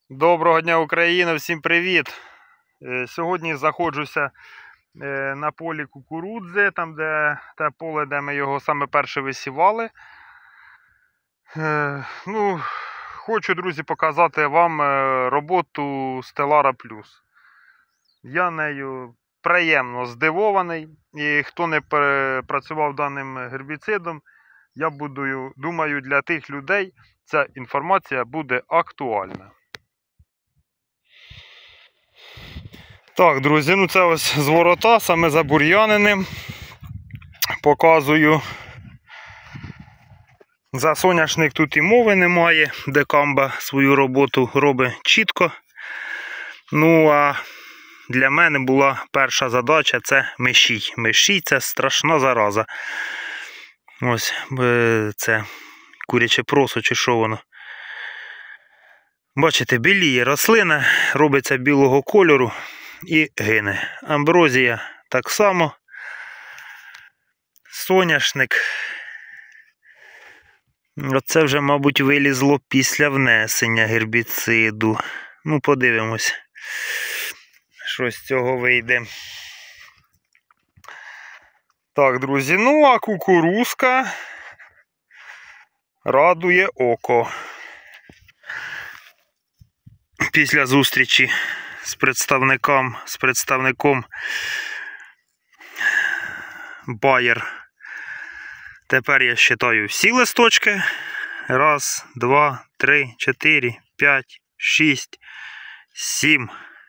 Доброго дня, Україна! Всім привіт! Сьогодні знаходжуся на полі кукурудзи, там де те поле, де ми його саме перше висівали. Хочу, друзі, показати вам роботу Stellara Plus. Я нею приємно здивований. І хто не працював даним гербіцидом, я думаю, для тих людей ця інформація буде актуальна. Так, друзі, це ось з ворота, саме забур'яненим. Показую. За соняшник тут і мови немає, Декамба свою роботу робить чітко. Ну, а для мене була перша задача – це мишій. Мишій – це страшна зараза. Ось, це куряче просо чи що воно. Бачите, біліє рослина, робиться білого кольору і гине. Амброзія так само. Соняшник. Оце вже, мабуть, вилізло після внесення гербіциду. Ну, подивимось, що з цього вийде. Так, друзі, а кукурузка радує око. Після зустрічі з представником Bayer. Тепер я считаю всі листочки. 1, 2, 3, 4, 5, 6, 7.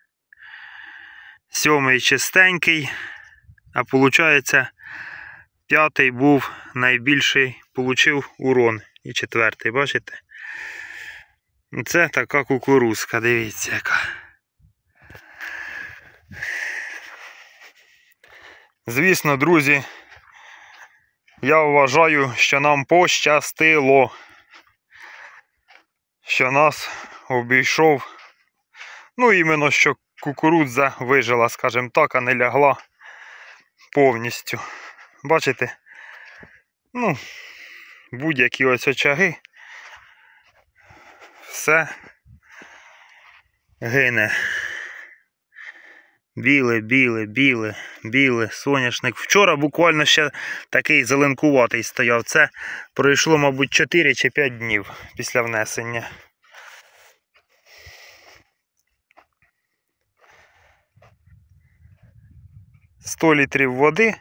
7-й чистенький. А виходить, 5-й був найбільший, получив урон. І 4-й, бачите? Це така кукурузка, дивіться яка. Звісно, друзі, я вважаю, що нам пощастило, що нас обійшов, іменно, що кукурудза вижила, скажімо так, а не лягла повністю. Бачите? Будь-які ось очаги, все гине. Біле, соняшник. Вчора буквально ще такий зеленкуватий стояв. Це пройшло, мабуть, 4 чи 5 днів після внесення. – 100 літрів води.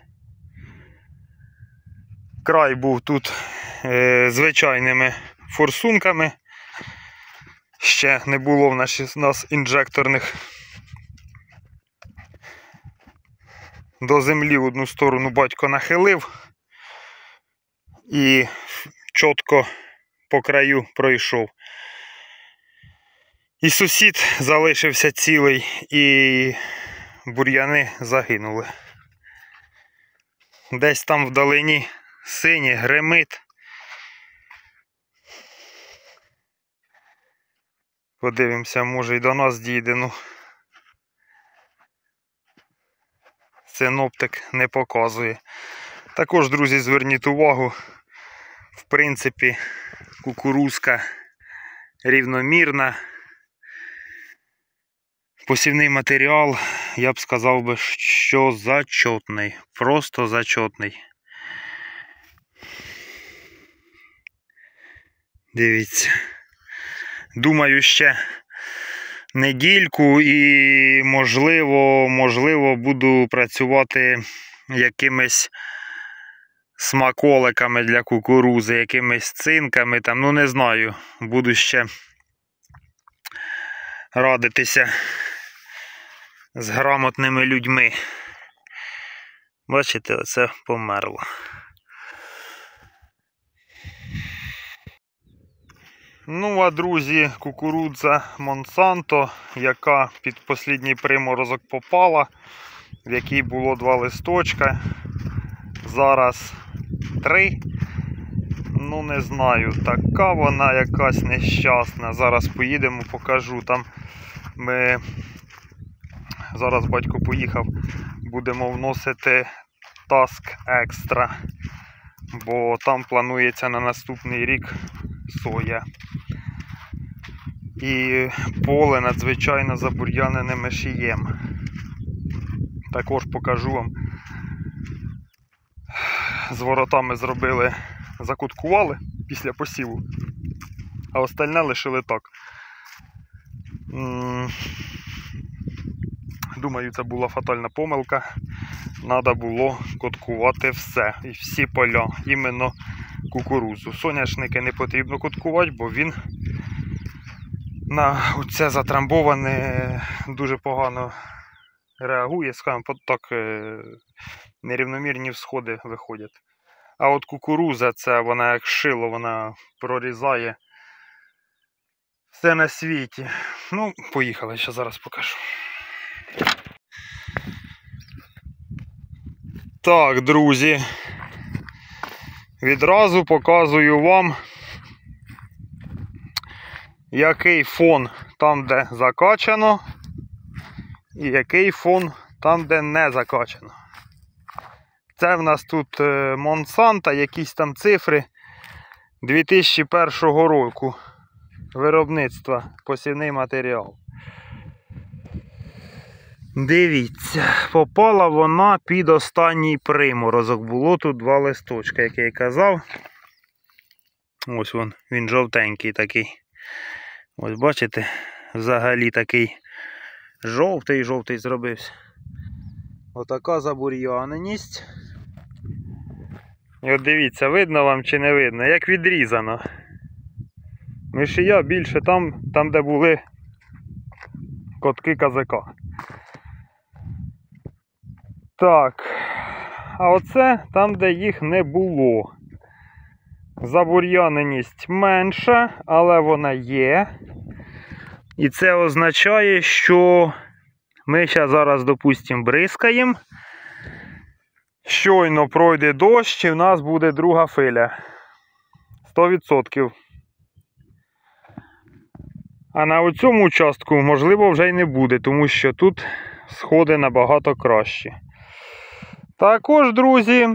Край був тут звичайними форсунками. Ще не було в нас інжекторних. До землі в одну сторону батько нахилив і чітко по краю пройшов. І сусід залишився цілий, і бур'яни загинули. Десь там вдалині синє гримить. Подивимося, може і до нас дійде. Синоптик не показує. Також, друзі, зверніть увагу, в принципі, кукурузка рівномірна. Посівний матеріал, я б сказав би, що зачетний. Просто зачетний. Дивіться. Думаю, ще недільку і можливо буду працювати якимись смаколиками для кукурузи, якимись цинками там, не знаю, буду ще радитися з грамотними людьми. Бачите, оце померло. А, друзі, кукурудза Монсанто, яка під останній приморозок попала, в якій було 2 листочка, зараз 3. Не знаю, така вона якась нещасна. Зараз поїдемо, покажу. Там зараз батько поїхав, будемо вносити Task Extra, бо там планується на наступний рік соя. І поле надзвичайно забур'янене мишієм. Також покажу вам. З воротами зробили, закуткували після посіву, а остальне лишили так. Думаю, це була фатальна помилка. Треба було куткувати все, і всі поля, іменно кукурудзу. Соняшники не потрібно куткувати, бо він на це затрамбоване дуже погано реагує, скажімо, так нерівномірні всходи виходять. А от кукурудза, це вона як шило, вона прорізає все на світі. Ну, поїхали, ще зараз покажу. Так, друзі, відразу показую вам, який фон там, де закачано, і який фон там, де не закачано. Це в нас тут Монсанто, якісь там цифри 2001 року виробництва, посівний матеріал. Дивіться, попала вона під останній приморозок. Було тут 2 листочка, як я й казав. Ось він жовтенький такий. Ось бачите, взагалі такий жовтий зробився. Отака забур'яненість. І от дивіться, видно вам чи не видно, як відрізано. Мишія більше там де були котки казака. Так, а оце там, де їх не було. Забур'яненість менша, але вона є. І це означає, що ми зараз, допустимо, бризкаємо. Щойно пройде дощ, і в нас буде друга хвиля. 100%. А на цьому участку, можливо, вже й не буде, тому що тут сходи набагато кращі. Також, друзі,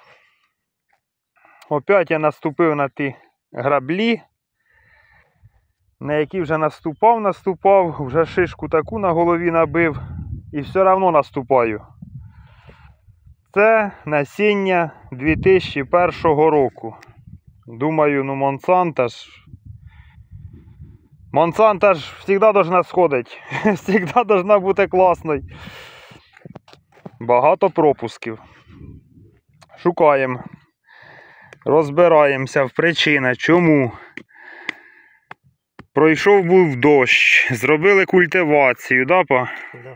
опять я наступив на ті граблі, на які вже наступав, вже шишку таку на голові набив і все одно наступаю. Це насіння 2001 року. Думаю, ну Монсанто ж завжди должна сходити, завжди должна бути класною. Багато пропусків. Шукаємо. Розбираємося в причинах, чому. Пройшов був дощ, зробили культивацію, да, па? Да.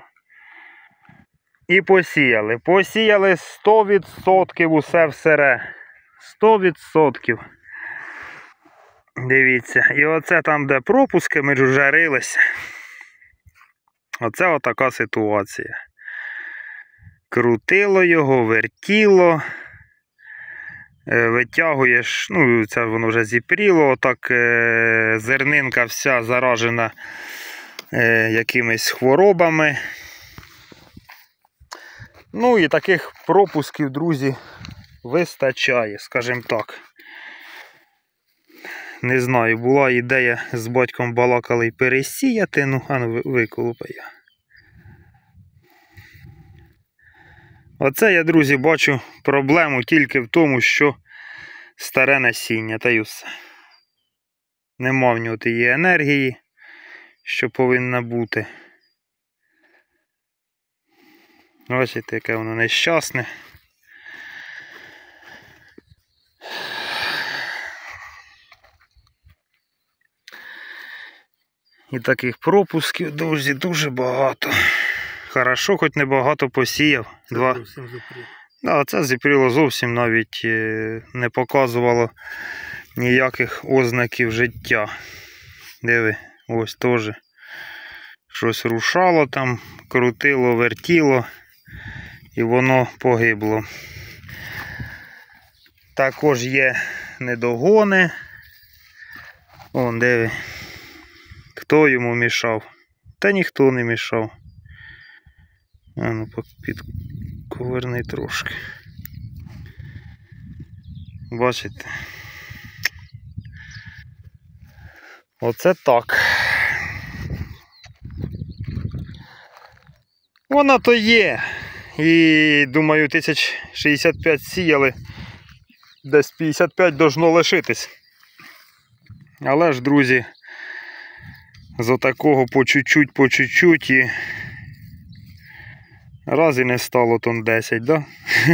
І посіяли. Посіяли 100% усе в сере. 100%. Дивіться. І оце там, де пропуски, ми ж вже рилися. Оце отака ситуація. Крутило його, вертіло. Витягуєш, ну це воно вже зіпріло, отак зернинка вся заражена якимись хворобами. Ну і таких пропусків, друзі, вистачає, скажімо так. Не знаю, була ідея з батьком балакали й пересіяти, ну, виколупаю. Оце я, друзі, бачу проблему тільки в тому, що старе насіння, та й усе. Нема в нього тієї енергії, що повинна бути. Бачите, яке воно нещасне. І таких пропусків, друзі, дуже багато. Хорошо, хоч не багато посіяв. Це зіпріло зовсім, навіть не показувало ніяких ознаків життя. Диви, ось теж щось рушало там, крутило, вертіло і воно погибло. Також є недогони. Вон, диви, хто йому мішав? Та ніхто не мішав. Ну, підковерни трошки. Бачите? Оце так. Вона то є. І думаю, 1065 сіяли, десь 55 должно лишитись. Але ж, друзі, з отакого по чуть-чуть і раз і не стало тонн 10, да?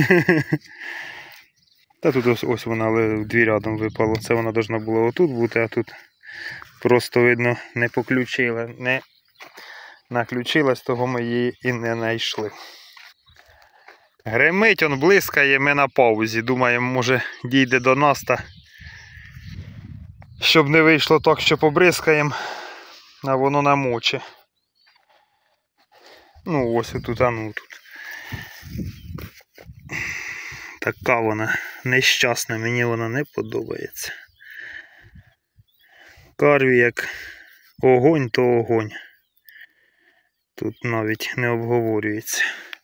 Та тут ось вона, але дві рядом випало. Це вона должна була отут бути, а тут просто, видно, не поключила, не наключилась, того ми її і не знайшли. Гримить, он блискає, ми на паузі. Думаємо, може дійде до нас, та щоб не вийшло так, що побризкаємо, а воно намоче. Ну ось тут, а ну тут. Така вона нещасна, мені вона не подобається. Карві як огонь, то огонь. Тут навіть не обговорюється.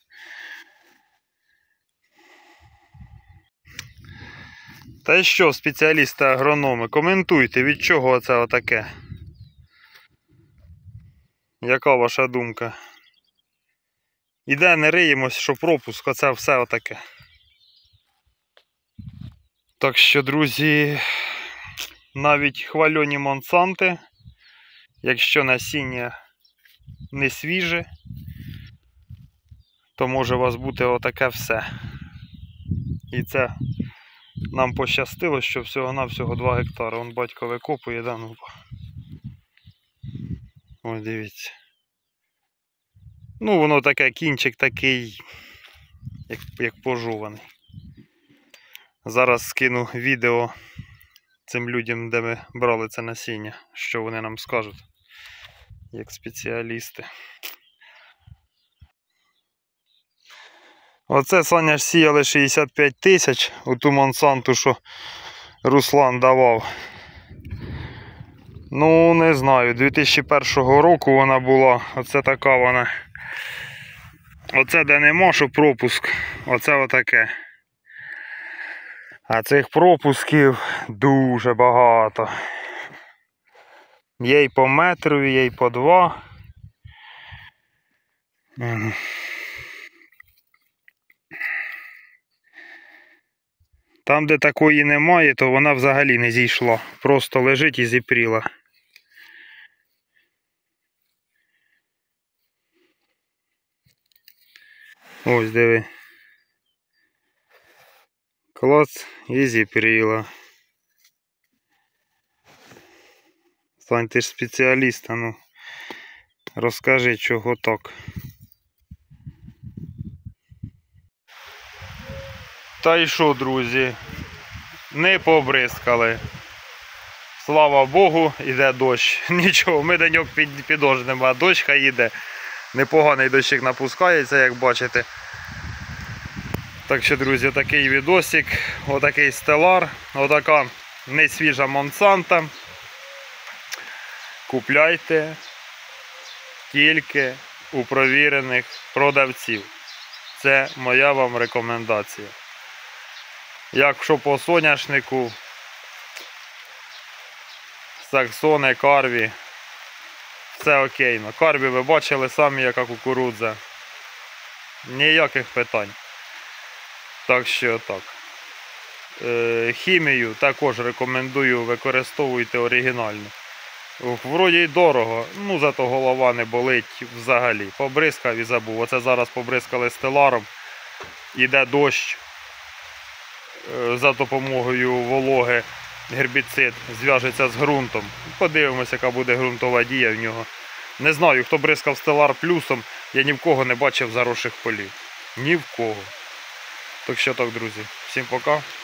Та що, спеціалісти-агрономи, коментуйте, від чого це отаке? Яка ваша думка? Іде, не риємось, що пропуск, оце все отаке. Так що, друзі, навіть хвальоні Монсанти, якщо насіння не свіже, то може у вас бути отаке все. І це нам пощастило, що всього-навсього 2 гектари. Вон батько викопує, да, ну. Ось дивіться. Ну, воно таке, кінчик такий, як пожований. Зараз скину відео цим людям, де ми брали це насіння, що вони нам скажуть, як спеціалісти. Оце, Саня, ж сіяли 65 тисяч, оту Монсанту, що Руслан давав. Ну, не знаю, 2001 року вона була, оце така вона. Оце де нема, що пропуск, оце отаке. А цих пропусків дуже багато. Є й по метрові, є й по 2. Там, де такої немає, то вона взагалі не зійшла. Просто лежить і зіпріла. Ось диви. Клац і зіпріла. Сань, ти ж спеціаліст, а ну розкажи, чого так. Та й що, друзі, не побризкали. Слава Богу, іде дощ. Нічого, ми деньок підождемо, а дощ хай іде. Непоганий дощик напускається, як бачите. Так що, друзі, такий відосик, отакий стелар, отака несвіжа Монсанта. Купляйте тільки у провірених продавців. Це моя вам рекомендація. Якщо по соняшнику, Саксони, Карві, все окейно. Карві ви бачили самі, яка кукурудза. Ніяких питань. Так що так. Хімію також рекомендую, використовуйте оригінальну. Вроді й дорого, ну зато голова не болить взагалі. Побризкав і забув. Оце зараз побризкали стеларом. Іде дощ. За допомогою вологи гербіцид зв'яжеться з ґрунтом. Подивимося, яка буде ґрунтова дія в нього. Не знаю, хто бризкав стелар плюсом, я ні в кого не бачив заросших полів. Ні в кого. Так що так, друзі. Всім пока.